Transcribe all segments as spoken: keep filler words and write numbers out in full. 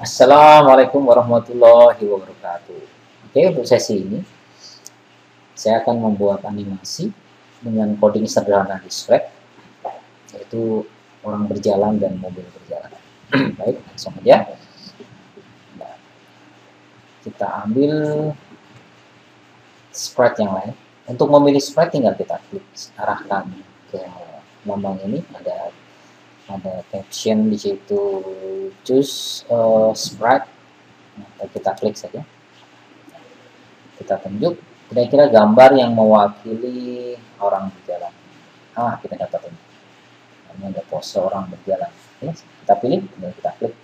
Assalamualaikum warahmatullahi wabarakatuh. Oke, untuk sesi ini saya akan membuat animasi dengan coding sederhana di Sprite, yaitu orang berjalan dan mobil berjalan. Baik, langsung aja. Nah, kita ambil sprite yang lain. Untuk memilih sprite tinggal kita klik arahkan ke lambang ini, ada ada caption di situ, choose uh, sprite. Nah, kita klik saja, kita tunjuk kira-kira gambar yang mewakili orang berjalan. Ah, kita dapat ini, ini ada pose orang berjalan. Oke, kita pilih dan kita klik.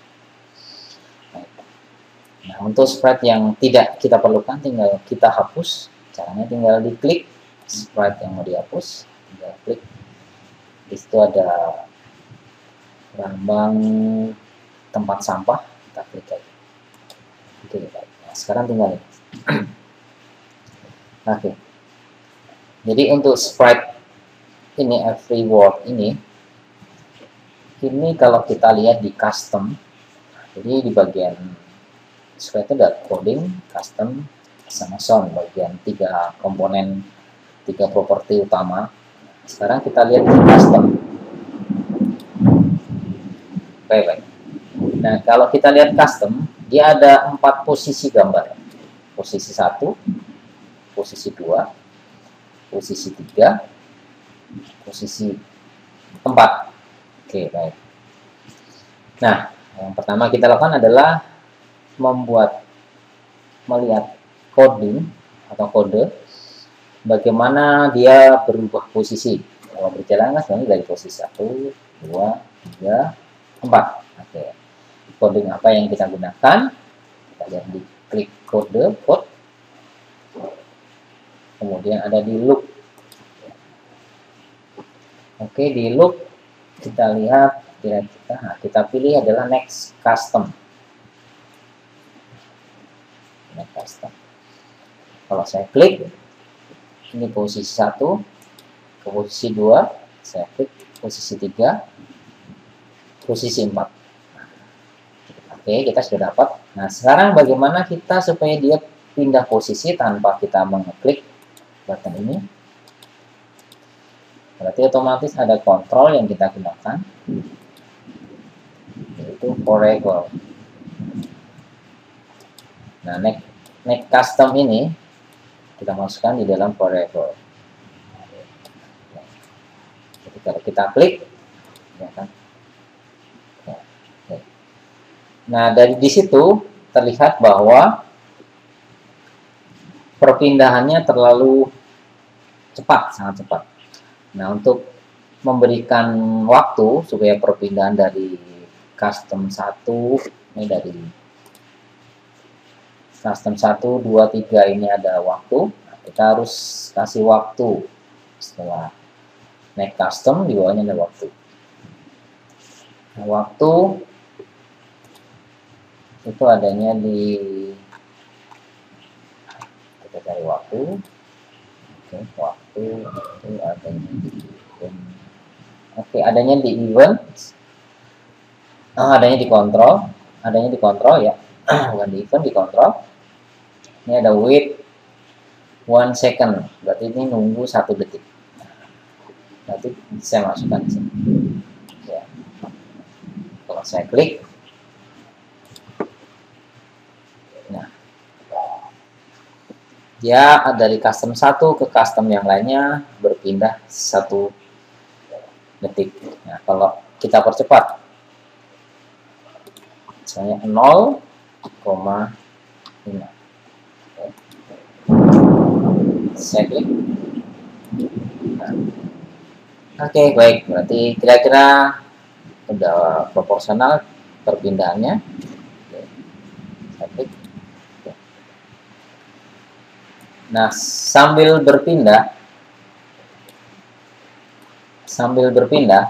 Nah, untuk sprite yang tidak kita perlukan tinggal kita hapus. Caranya tinggal diklik sprite yang mau dihapus, tinggal klik. Di situ ada lambang tempat sampah, kita klik aja. Oke, baik. Nah, sekarang tinggal ini. Oke. Jadi untuk sprite ini, every word ini, ini kalau kita lihat di custom, jadi di bagian sprite itu ada coding, custom, sama sound, bagian tiga komponen, tiga properti utama. Sekarang kita lihat di custom. Baik, baik. Nah, kalau kita lihat custom, dia ada empat posisi gambar. Posisi satu, posisi dua, posisi tiga, posisi empat. Oke, baik. Nah, yang pertama kita lakukan adalah membuat, melihat coding atau kode, bagaimana dia berubah posisi. Kalau berjalan kan sebenarnya dari posisi satu, dua, tiga, empat. Oke. Coding apa yang kita gunakan? Kita lihat di klik kode, code. Kemudian ada di loop. Oke, di loop kita lihat kira-kira, nah, kita pilih adalah next custom. Next custom. Kalau saya klik, ini posisi satu, ke posisi dua, saya klik posisi tiga, posisi empat. Oke, kita sudah dapat. Nah, sekarang bagaimana kita supaya dia pindah posisi tanpa kita mengeklik button ini? Berarti otomatis ada kontrol yang kita gunakan, yaitu variable. Nah, next, next custom ini kita masukkan di dalam variable. Jadi kalau kita klik, ya kan? Nah, dari di situ terlihat bahwa perpindahannya terlalu cepat, sangat cepat. Nah, untuk memberikan waktu supaya perpindahan dari custom satu, ini dari custom satu, dua, tiga ini ada waktu. Nah, kita harus kasih waktu. Setelah next custom, di bawahnya ada waktu. Nah, waktu itu adanya di, kita cari waktu. Oke, waktu itu adanya di event. Oke, adanya di event. Oh, adanya di kontrol. Adanya di kontrol ya. Bukan di event, di kontrol. Ini ada wait one second, berarti ini nunggu satu detik. Nanti saya masukkan di sini. Ya. Kalau saya klik, nah, dia dari custom satu ke custom yang lainnya berpindah satu detik. Nah, kalau kita percepat, misalnya nol koma lima. Saya klik. Nah. Oke, baik. Berarti kira-kira udah proporsional perpindahannya. Oke. Saya klik. Oke. Nah, sambil berpindah, sambil berpindah,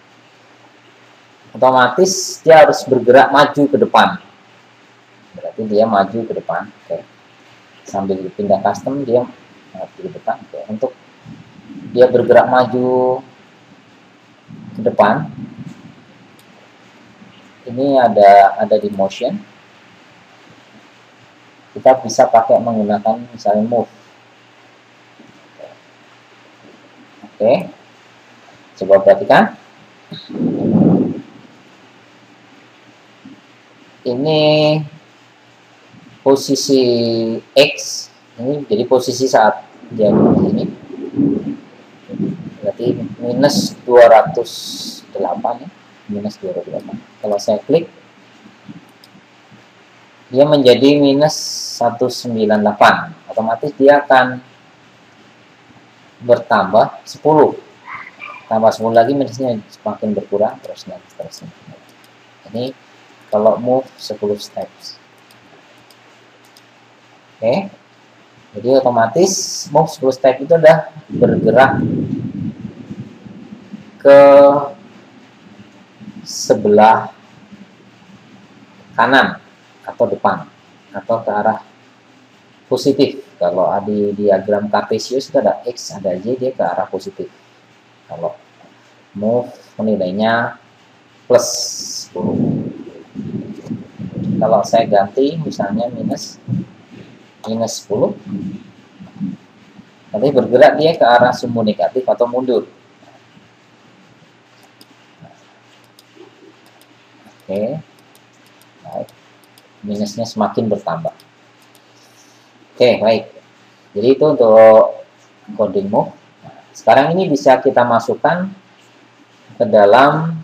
otomatis dia harus bergerak maju ke depan. Berarti dia maju ke depan. Oke. Sambil pindah custom dia maju ke depan. Oke. Untuk dia bergerak maju ke depan, ini ada ada di motion, kita bisa pakai menggunakan misalnya move. Oke, coba perhatikan. Ini posisi X, ini jadi posisi saat dia ini, berarti minus dua ratus delapan ya, minus dua ratus delapan. Kalau saya klik, dia menjadi minus seratus sembilan puluh delapan, otomatis dia akan bertambah sepuluh, tambah sepuluh lagi minusnya semakin berkurang terus dan seterusnya. Ini kalau move sepuluh steps. Oke, jadi otomatis move sepuluh step itu udah bergerak ke sebelah kanan atau depan atau ke arah positif. Kalau di diagram Cartesius itu ada X, ada Y, dia ke arah positif. Kalau move nilainya plus sepuluh. Kalau saya ganti misalnya minus minus sepuluh, nanti bergerak dia ke arah sumbu negatif atau mundur. Oke, baik. Minusnya semakin bertambah. Oke, baik. Jadi itu untuk coding move. Sekarang ini bisa kita masukkan ke dalam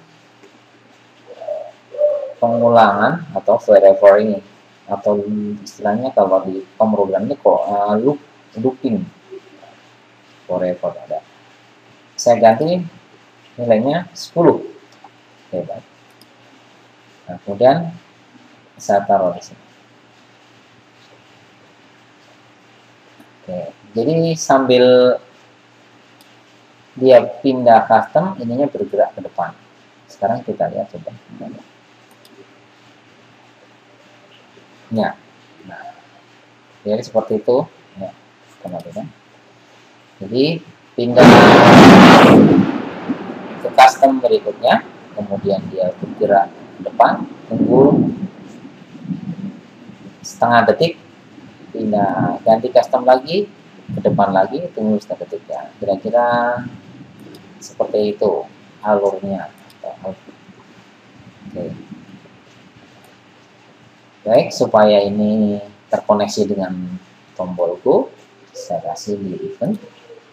pengulangan atau forever ini, atau istilahnya kalau di pemrograman ini kok uh, loop looping forever ada. Saya ganti nilainya sepuluh. Oke, baik. Nah, kemudian saya taruh di sini. Oke, jadi sambil dia pindah custom, ininya bergerak ke depan. Sekarang kita lihat coba. Ya, nah, jadi seperti itu. Ya, teman-teman. Jadi pindah ke custom berikutnya, kemudian dia bergerak ke depan, tunggu setengah detik, pindah ganti custom lagi, ke depan lagi, tunggu setengah detik ya. Kira-kira seperti itu alurnya. Oke. Baik, supaya ini terkoneksi dengan tombolku, saya kasih di event.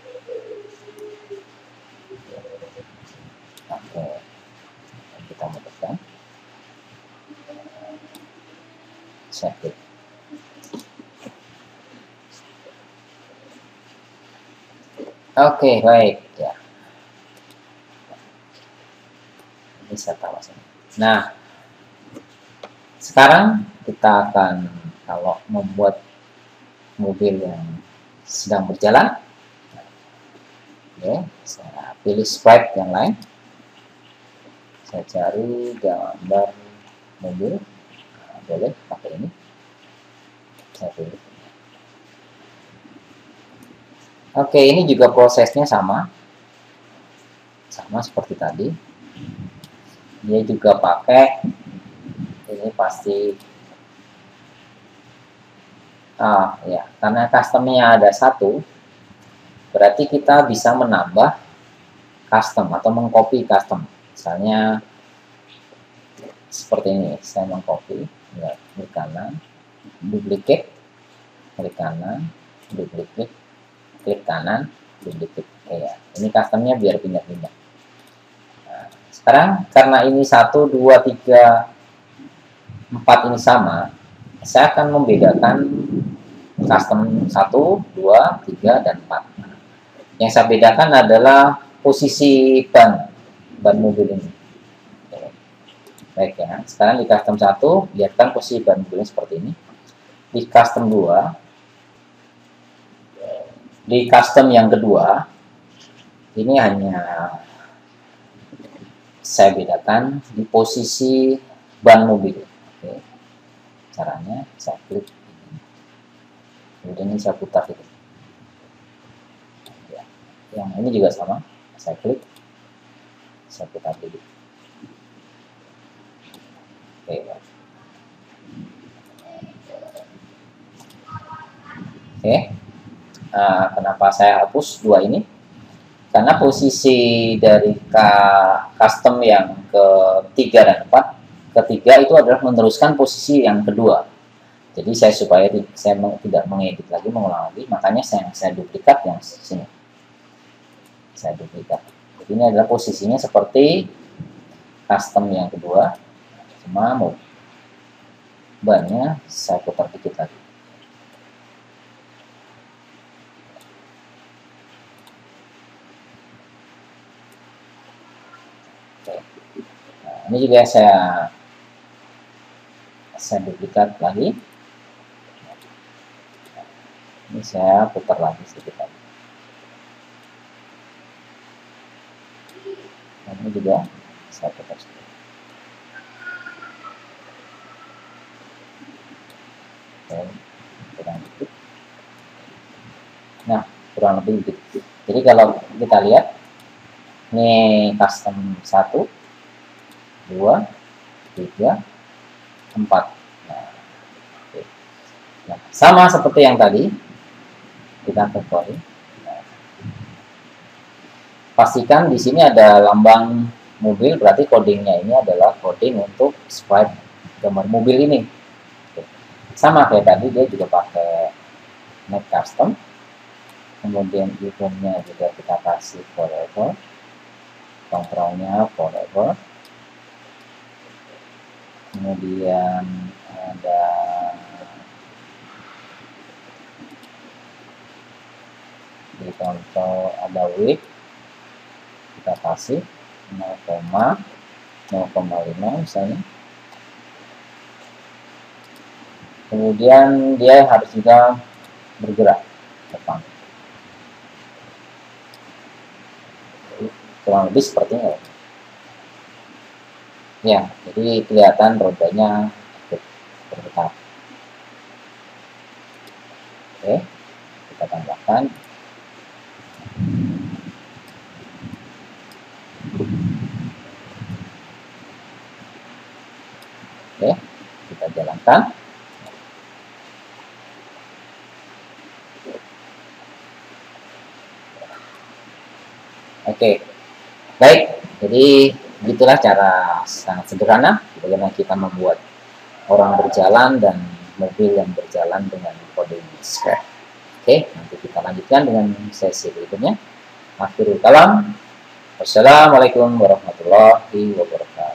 Oke, kita mudahkan. Saya klik. Oke, baik ya. Ini saya taruh sini. Nah, sekarang kita akan kalau membuat mobil yang sedang berjalan, oke, saya pilih sprite yang lain, saya cari gambar mobil, nah, boleh pakai ini, saya pilih. Oke, ini juga prosesnya sama, sama seperti tadi, dia juga pakai ini pasti ah ya, karena customnya ada satu, berarti kita bisa menambah custom atau mengcopy custom. Misalnya seperti ini, saya mengcopy, ya, klik kanan, duplicate, klik kanan, duplicate, klik kanan, duplicate. Ya, ini customnya biar pindah-pindah. Nah, sekarang karena ini satu, dua, tiga, empat ini sama, saya akan membedakan custom satu, dua, tiga, dan empat. Yang saya bedakan adalah posisi ban, ban mobil ini. Oke. Baik ya, sekarang di custom satu, lihatkan posisi ban mobilnya seperti ini. Di custom dua, di custom yang kedua, ini hanya saya bedakan di posisi ban mobil. Oke. Caranya saya klik ini, kemudian ini saya putar gitu. Ya. Yang ini juga sama, saya klik, saya putar dulu. Oke. Oke. Nah, kenapa saya hapus dua ini? Karena posisi dari custom yang ketiga dan empat, ketiga itu adalah meneruskan posisi yang kedua. Jadi saya supaya saya tidak mengedit lagi, mengulang lagi, makanya saya saya duplikat yang sini. Saya duplikat. Jadi ini adalah posisinya seperti custom yang kedua, cuma mau bannya saya putar dikit lagi. Oke. Nah, ini juga saya saya duplikat lagi. Ini saya putar lagi sedikit lagi. Dan ini juga saya putar sedikit. Oke, kurang dikit. Nah, kurang lebih begitu. Jadi kalau kita lihat, ini custom satu, dua, tiga, empat. Nah, oke. Nah, sama seperti yang tadi, kita ke coding. Nah, pastikan di sini ada lambang mobil, berarti codingnya ini adalah coding untuk sprite gambar mobil ini. Oke. Sama kayak tadi, dia juga pakai make custom. Kemudian ikonnya juga kita kasih forever, kontrolnya forever. Kemudian ada di kontrol ada width, kita kasih nol koma lima misalnya. Kemudian dia harus juga bergerak depan. Kurang lebih seperti ini. Ya, jadi kelihatan rodanya bergetar. Oke, kita tambahkan. Oke, kita jalankan. Oke, baik. Jadi begitulah cara sangat sederhana bagaimana kita membuat orang berjalan dan mobil yang berjalan dengan kode script. Oke, nanti kita lanjutkan dengan sesi berikutnya. Akhirul kalam. Wassalamualaikum warahmatullahi wabarakatuh.